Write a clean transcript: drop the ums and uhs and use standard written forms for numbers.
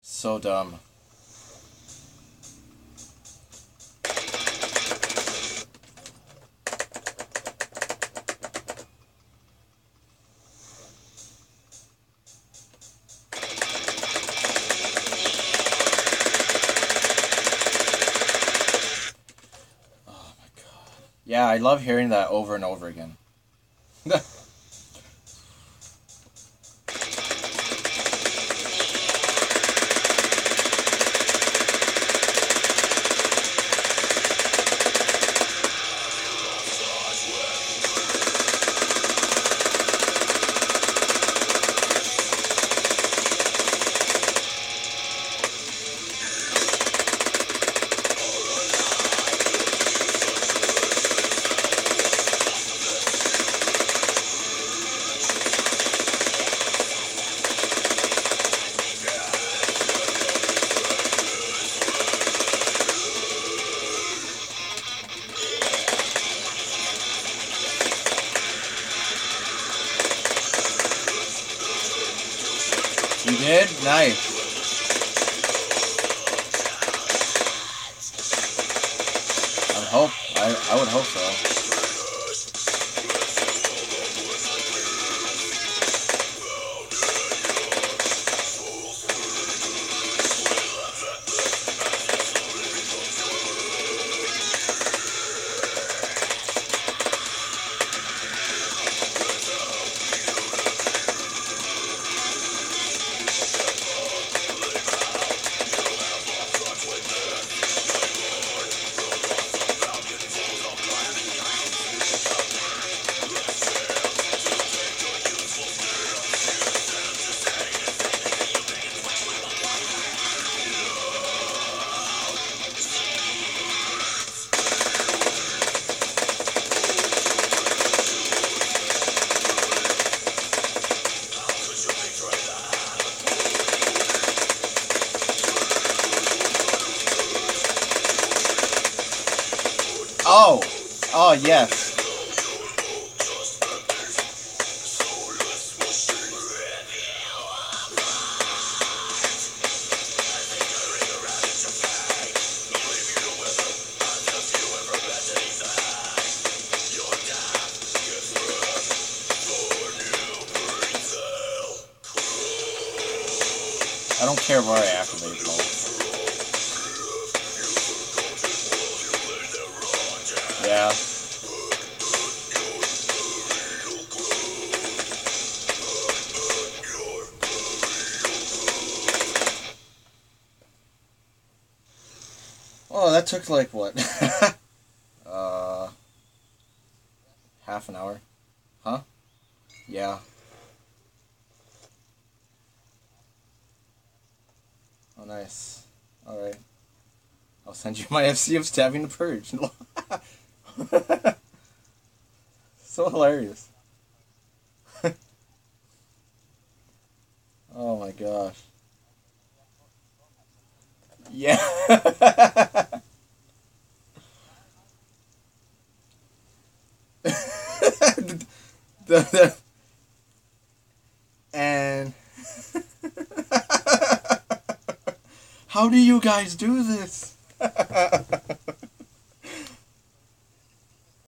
So dumb. Yeah, I love hearing that over and over again. You did? Nice. I would hope so. Oh! Oh, yes. I don't care where I activate both. Yeah. Oh, that took like what? uh, half an hour. Huh? Yeah. Oh, nice. Alright. I'll send you my FC of stabbing the purge. So hilarious. Oh my gosh. Yeah. the, and how do you guys do this?